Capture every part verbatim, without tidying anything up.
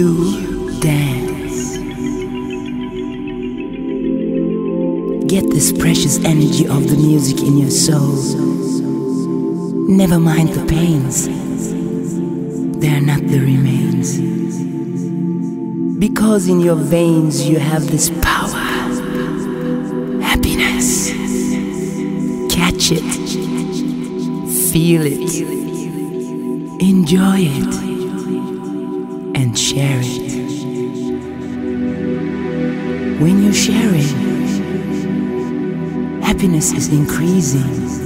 You dance. Get this precious energy of the music in your soul. Never mind the pains, they are not the remains. Because in your veins you have this power, happiness. Catch it, feel it, enjoy it, and share it. When you're sharing, happiness is increasing,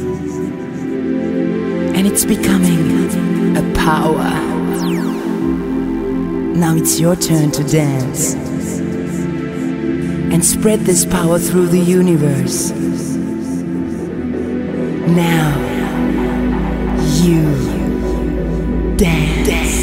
and it's becoming a power. Now it's your turn to dance and spread this power through the universe. Now you dance.